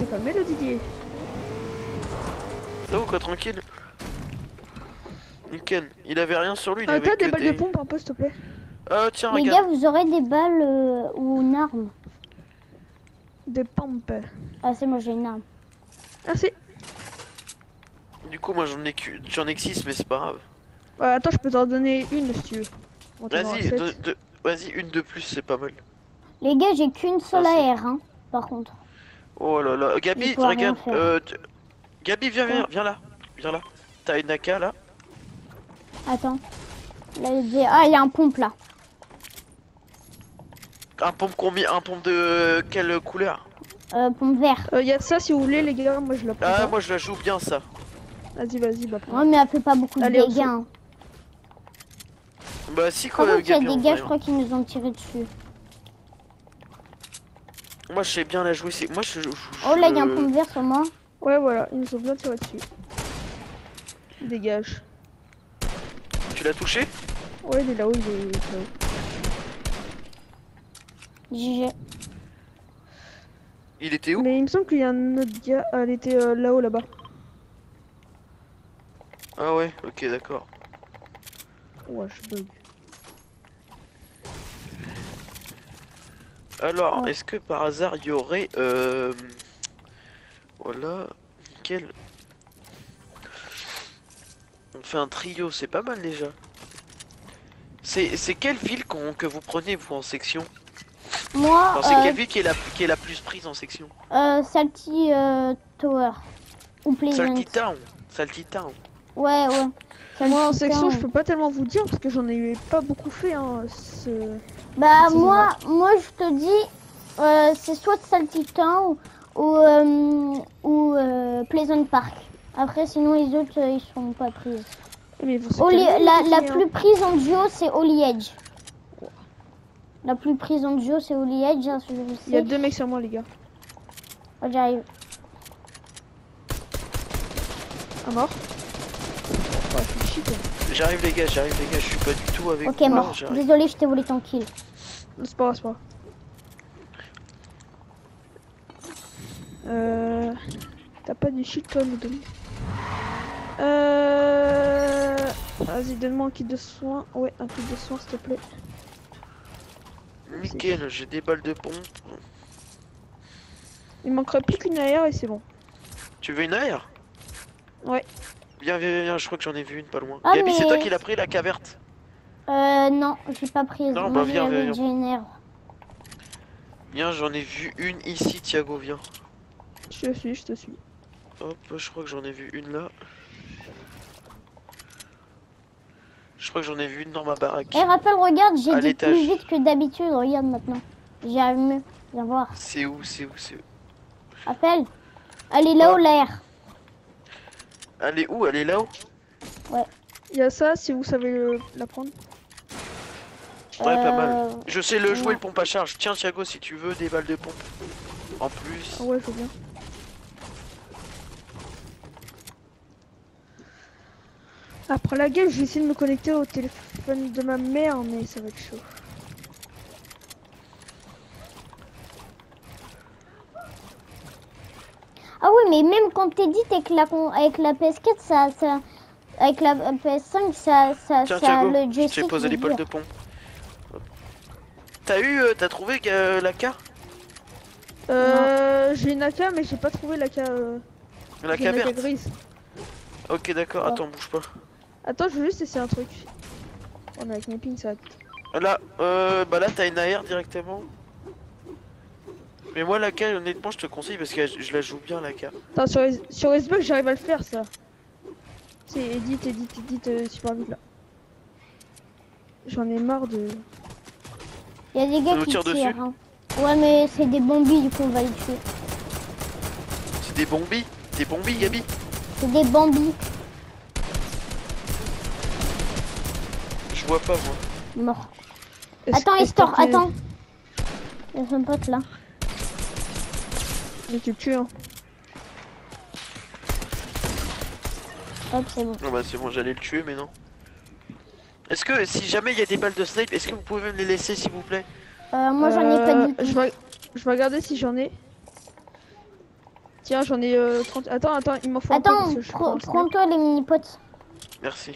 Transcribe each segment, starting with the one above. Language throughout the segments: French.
calmer le Didier. Ça va quoi, tranquille. Nickel. Il avait rien sur lui, il Ah, avait t'as que des balles de pompe un peu, s'il te plaît? Tiens, Les regarde. gars, vous aurez des balles ou une arme? Des pompes. Ah, c'est moi, j'ai une arme. Ah, si. Du coup, moi j'en ai que 6, mais c'est pas grave. Ouais, attends, je peux t'en donner une si tu veux. Bon, t'en auras Vas-y, sept. vas-y, une de plus, c'est pas mal. Les gars, j'ai qu'une seule Merci. AR, hein, par contre. Oh là là. Gabi, Il pourra rien regarde. faire. Gabi, viens là. Viens là. T'as une AK là? Attends. Là, ah, il y a un pompe là. Un pompe combien? Un pompe de quelle couleur? Pompe vert. Y a ça si vous voulez, les gars. Moi, je la prends. Ah, pas. moi je la joue bien ça. Vas-y, bah prends. Ouais, mais elle fait pas beaucoup de Allez, on dégâts. Hein. Bah si quoi, Par contre, il y a Gabi, des en gars, vrai, je crois qu'ils nous ont tiré dessus. Moi je sais bien la jouer, moi Oh là, il y a un pompe vert sur moi. Ouais, voilà, ils nous ont bien tiré dessus. Dégage. Tu l'as touché? Ouais, il est là-haut, il est là-haut. GG. Il était où? Mais il me semble qu'il y a un autre gars. Ah, elle était là-haut, là-bas. Ah ouais, ok, d'accord. Ouais, je bug. Alors, Ouais. est-ce que par hasard il y aurait voilà, nickel. On fait un trio, c'est pas mal déjà. C'est quelle ville que vous prenez vous en section? Moi, Enfin, c'est quelle ville qui est la plus prise en section? Salty Tower. Ou Pleasant. Salty Town. Ouais. Salty Moi, en section, Town. je peux pas tellement vous dire parce que j'en ai pas beaucoup fait. Hein, Bah, c'est moi, je te dis, c'est soit Salty Town ou Pleasant Park. Après, sinon, les autres, ils sont pas prises. Mais ils vont se calmer, La les Didier, plus hein. prise en duo, c'est Holy Edge. La plus prise en duo, c'est Holy Edge. Hein, je sais. Il y a 2 mecs sur moi, les gars. Oh, j'arrive. Un mort. Oh, je suis cheat. J'arrive les gars, je suis pas du tout avec Ok, vous, mort. j'arrive. Désolé, je t'ai volé ton kill. C'est pas grave, c'est pas grave. T'as pas du shit, toi, nous donner. Vas-y, donne-moi un kit de soins. Ouais, un kit de soins, s'il te plaît. Nickel, j'ai des balles de pompe. Il manquerait plus qu'une AR et c'est bon. Tu veux une air? Ouais. Viens, je crois que j'en ai vu une pas loin. Ah, Gabi, c'est mais- toi qui l'as pris la caverte? Non, j'ai pas prise. Non, Moi, bah, viens, j'avais viens. déjà une air. Viens, j'en ai vu une ici, Thiago, viens. Je te suis, je te suis. Hop, je crois que j'en ai vu une là. Je crois que j'en ai vu une dans ma baraque. Eh, rappel, regarde, j'ai À dit l'étage. plus vite que d'habitude. Regarde maintenant. J'arrive mieux. Viens voir. C'est où? Rappel. Elle est là-haut, l'air. Elle est où? Elle est là-haut? Il y a ça si vous savez la prendre. Ouais, pas mal. Je sais le non. jouer, le pompe à charge. Tiens, Thiago, si tu veux des balles de pompe. En plus. Ah ouais, je veux bien. Après la game, je vais essayer de me connecter au téléphone de ma mère, mais ça va être chaud. Ah oui, mais même quand t'es dit avec la PS4, ça, avec la PS5, ça, Tiens, Thiago, le je joystick. t'ai posé il les balles dure. de pompe. T'as trouvé la K? J'ai une AK, mais j'ai pas trouvé la AK. La J'ai une AK caverte? grise. Ok, d'accord, Ouais. attends, bouge pas. Attends, je veux juste essayer un truc. Oh, mais avec mes pings, ça va. Là, bah là, t'as une AR directement. Mais moi, la K, honnêtement, je te conseille parce que je la joue bien, la K. Attends, sur Facebook, j'arrive à le faire, ça. C'est edit, super vite là. J'en ai marre de. Il y a des Ça gars nous qui tire tirent. dessus Hein. Ouais, mais c'est des bombies, du coup, on va les tuer. C'est des bombies? Des bombies, Gabi? C'est des bombies. Je vois pas, moi. Mort. Est-ce- Attends, est-ce Estor, que- attends. Il y a son pote là. Mais tu le tues, hein. Hop, c'est bon. Ah bah c'est bon, j'allais le tuer, mais non. Est-ce que si jamais il y a des balles de snipe, est-ce que vous pouvez me les laisser, s'il vous plaît? Moi, j'en ai pas du tout. Je vais regarder si j'en ai. Tiens, j'en ai 30. Attends, il m'en faut un peu Attends, parce que je prends un snack. prends-toi les mini-potes. Merci.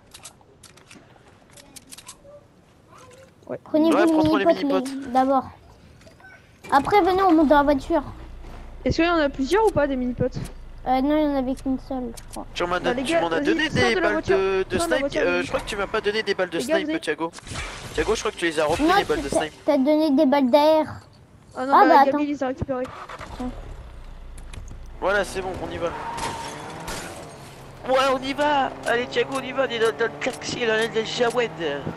Prenez-vous Ouais, les prends-toi les mini-potes mini-potes. d'abord. Après, venez, on monte dans la voiture. Est-ce qu'il y en a plusieurs ou pas des mini-potes? Non, il y en avait qu'une seule, je crois. Tu m'en Bah, les gars, as vas-y, donné sors des de la balles voiture. de Sors de la snipe. voiture, Je crois que tu m'as pas donné des balles de Les gars, snipe, vous Thiago. Thiago, je crois que tu les as repris, Non, les balles de snipe. t'as donné des balles d'air. Ah non, Ah, bah, bah, Gabi attends. il les a récupérés. Voilà, c'est bon, on y va. Ouais, on y va. Allez, Thiago, on y va. On est dans le taxi, dans la Jawed.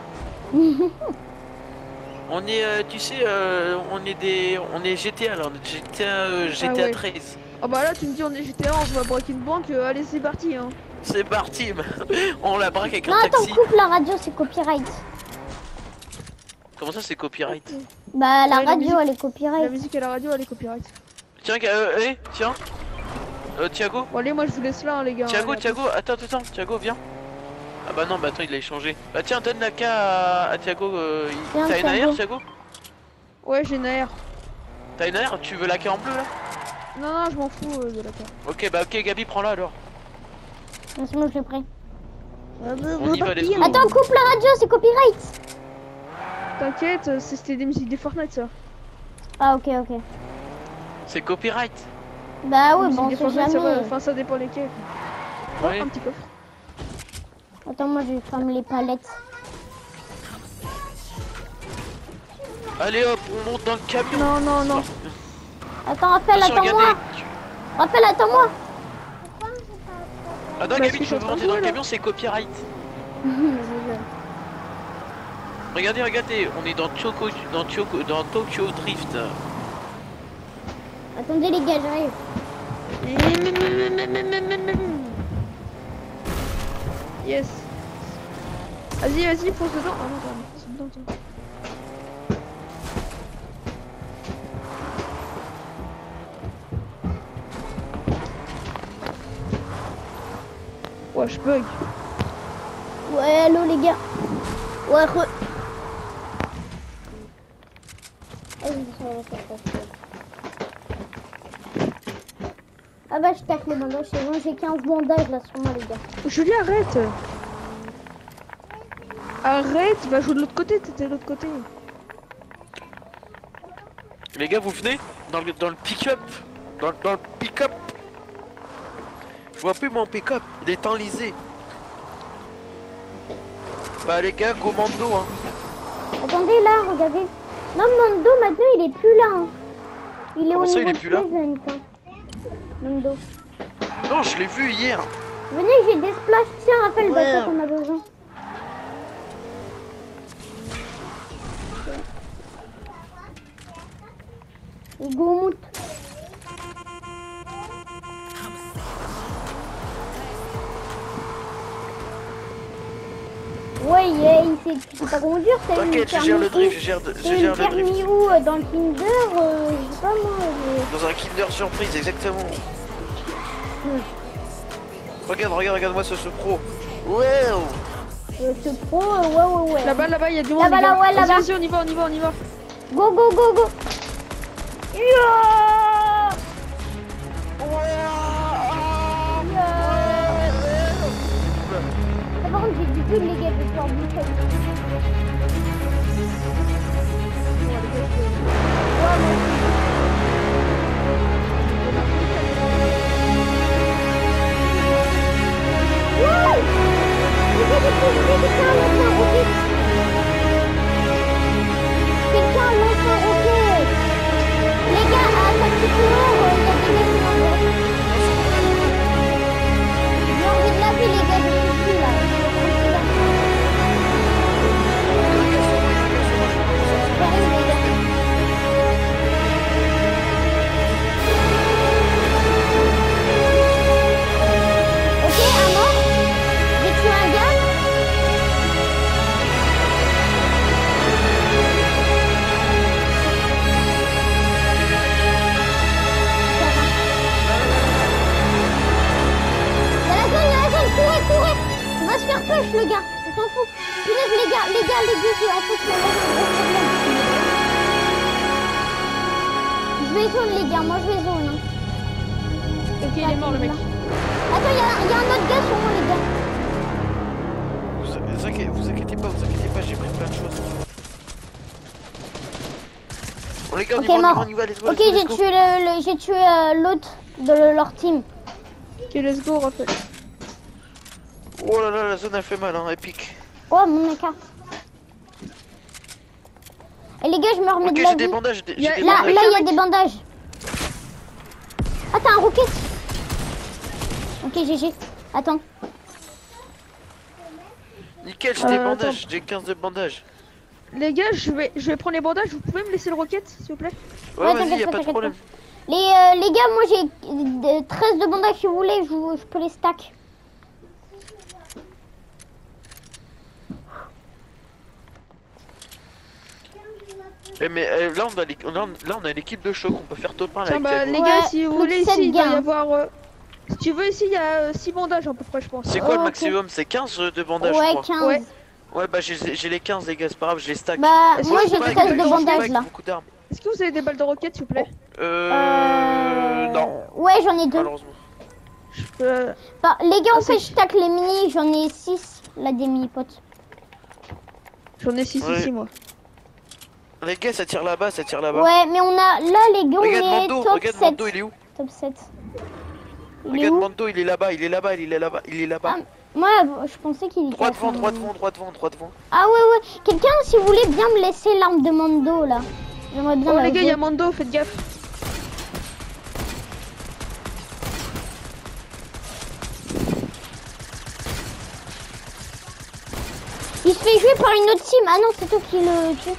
On est, tu sais, on est GTA là, on est GTA ouais. 13. Ah bah là, tu me dis on est GTA, on va braquer une banque, allez, c'est parti. Hein. C'est parti, on la braque avec Non, un attends, taxi. coupe la radio, c'est copyright. Comment ça, c'est copyright? Bah, la Ouais, la radio, musique. elle est La copyright. musique à la radio, elle est copyright. Tiens, tiens. Thiago, Bon, allez, moi je vous laisse là, hein, les gars. Thiago, Allez, à Thiago, attends, Thiago, viens. Ah bah non, bah attends, il a échangé. Bah tiens, donne la K à Thiago. Tiens, T'as une Thiago. AR, Thiago? plus. Ouais, j'ai une AR. T'as une AR? Tu veux la K en bleu là? Non, je m'en fous de la carte. Ok, bah ok, Gabi, prends-la alors. Non, c'est moi, je l'ai pris. On y va, let's go. Attends, coupe la radio, c'est copyright. T'inquiète, c'était des musiques des Fortnite ça. Ah, ok, ok. C'est copyright. Bah ouais, Les bon, on musiques des sait Fortnite, ça va, jamais. enfin ça dépend lesquels. Oh, Ouais. un petit coffre. Attends, moi, je vais fermer les palettes. Allez hop, on monte dans le camion. Non. Attends, Raphaël, Attention, attends-moi. regardez. Raphaël, attends-moi. Ah non, Bah, Gabi, c'est tu veux en train de monter dans le jouer, là. camion, c'est copyright. Regardez, on est dans Tokyo Drift. Attendez, les gars, j'arrive. Yes. Vas-y, fonce dedans. Ah non, pardon, fonce dedans, toi. Ouais, je bug. Ouais, allô, les gars. Ouais, Ah bah, je tacle les bandages, c'est bon, j'ai 15 bandages là sur moi, les gars. Julie, arrête. Arrête, va jouer de l'autre côté, t'étais de l'autre côté. Les gars, vous venez dans le pick-up. Dans le pick-up. Je vois plus mon pick-up, il est enlisé. Bah les gars, commando hein. Attendez, là, regardez. Non, Mando, maintenant, il est plus là. Hein. Il est Comment au ça, il niveau est de plus là Pleasant, hein. Mando. Non, je l'ai vu hier. Venez, j'ai des splash. Tiens, Raphaël, Ouais. bah, ça qu'on a besoin. Et Goumout. Ouais, il sait pas conduire, c'est T'inquiète, je gère le drift, je gère le drift. permis où dans le Kinder, je sais pas moi. Dans un Kinder surprise, exactement. Regarde-moi ce pro. Wow. Ce pro, ouais. Là-bas, il y a du monde. Là-bas, les gars. là, ouais, là-bas. Vas-y, on y va. Go. Yeah. Par contre, j'ai du pull, les gars, je vais pouvoir bouffer. Quelqu'un lance un roquet. Les gars, à sa petite tour, il y a des mecs qui l'envoient. J'ai envie de laver, les gars, je suis plus là. J'arrive, les gars. Ok, un mort. J'ai tué un gars. Courez. Il va se faire push, le gars. On s'en fout. Punaise, les gars, j'ai en fait je vais zone, les gars. Moi, je vais zone. Hein. Ok, il est mort le mec. Attends, y a un autre gars sur moi, les gars. Vous inquiétez pas, j'ai pris plein de choses. Bon les gars, Ok, mort. Ok, j'ai tué l'autre de leur team. Ok, let's go, Raphaël. Oh là là, la zone elle fait mal, hein, épique. Oh, mon écart. Et les gars, je me remets Ok, de la j'ai des vie. bandages, Là, il y a des bandages. Ah, t'as un rocket. Ok, GG. Attends. Nickel, j'ai des attends. bandages, j'ai 15 de bandages. Les gars, je vais prendre les bandages. Vous pouvez me laisser le rocket, s'il vous plaît? Ouais, vas-y, t'inquiète y'a pas, pas de t'inquiète problème. Les gars, moi j'ai 13 de bandages si vous voulez, je peux les stack. Mais là, on a l'équipe de choc, on peut faire top 1 là. Tiens, bah, avec les Ouais, gars, si vous plus voulez, de sept ici, il doit y gars. avoir. Si tu veux, ici, il y a 6 bandages à peu près, je pense. C'est quoi le ok. maximum? C'est 15 de bandages, Ouais, je crois. 15. Ouais. Ouais, bah j'ai les 15, les gars, c'est pas grave, je les stack. Bah, Est-ce moi que j'ai vous avez 13 des de bandages bandages là. Beaucoup d'armes. Est-ce que vous avez des balles de roquettes, s'il vous plaît? Non, Ouais, j'en ai 2. malheureusement. Je peux. Bah, les gars, en Ah, fait, si. je stack les mini, j'en ai 6 là des mini-potes. J'en ai 6 Ouais. ici, moi. Les gars, ça tire là-bas, ça tire là-bas. Ouais, mais on a là, les gars, on Regarde est Mando, top regarde 7. Mando, il est où? Top 7. Il est Regarde où? Mando, il est là-bas, il est là-bas, il est là-bas, il est là-bas. Ah, moi, je pensais qu'il était. Droit devant, à son- droit devant, droit devant, droit devant. Ah ouais, ouais. Quelqu'un, si vous voulez bien me laisser l'arme de Mando là. J'aimerais bien Oh, la les gars, il y a jouer. Mando, faites gaffe. Il se fait jouer par une autre team. Ah non, c'est toi qui le tue.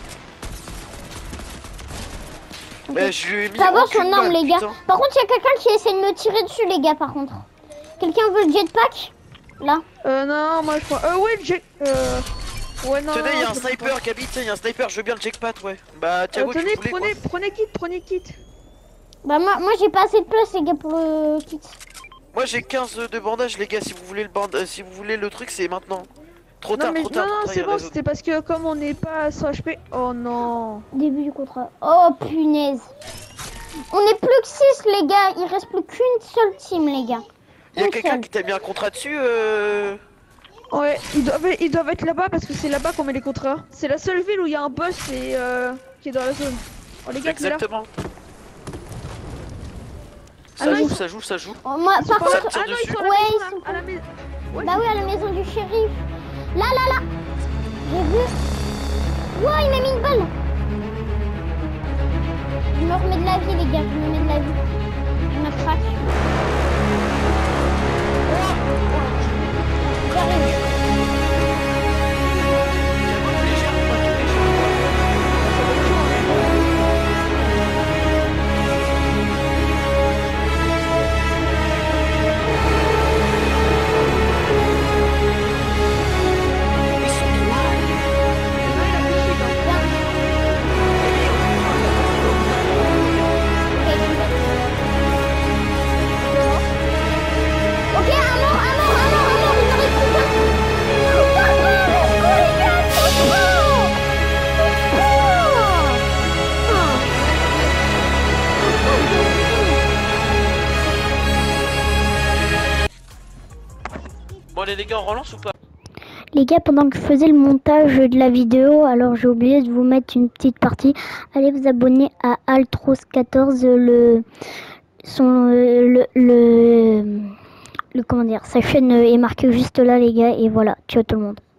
Mais je lui ai mis Ça va aucune son arme, balle, les gars. putain. Par contre, il y a quelqu'un qui essaie de me tirer dessus, les gars, par contre. Quelqu'un veut le jetpack? Là. Non, moi je crois. Ouais, le jet. Ouais, non. Tenez, il y a un je peux sniper pas. qui habite, il y a un sniper, je veux bien le jackpot, ouais. Bah, Thiago, tu Tenez, voulais quoi? prenez kit. Bah, moi j'ai pas assez de place, les gars, pour le kit. Moi j'ai 15 de bandages, les gars, si vous voulez si vous voulez le truc, c'est maintenant. Trop Non, tard, mais trop tard. non, trop tard, il y c'est a bon, la zone. c'était parce que comme on n'est pas à 100 HP. Oh non. Début du contrat. Oh, punaise. On est plus que 6, les gars. Il reste plus qu'une seule team, les gars. Il y a Une quelqu'un seule. qui t'a mis un contrat dessus Ouais, ils doivent être là-bas parce que c'est là-bas qu'on met les contrats. C'est la seule ville où il y a un boss et qui est dans la zone. Oh les gars, qui est là? Exactement. Ah Ça non, joue, ils- ça joue, ça joue. Oh, moi, par Pas- contre. tire Ah non, ils dessus. sont à la Ouais, maison, ils là, sont à la maison. Ouais, Bah oui, à la maison du shérif. Là. J'ai vu. Ouah, il m'a mis une balle. Je me remets de la vie, les gars. Je me mets de la vie. Je me craque. J'arrive. Ok, un mort, il me reste plus qu'un. Let's go, les gars, trop fort. Bon, allez, les gars, on relance ou pas? Les gars, pendant que je faisais le montage de la vidéo, alors j'ai oublié de vous mettre une petite partie. Allez vous abonner à Altros14, comment dire, sa chaîne est marquée juste là, les gars. Et voilà, ciao tout le monde.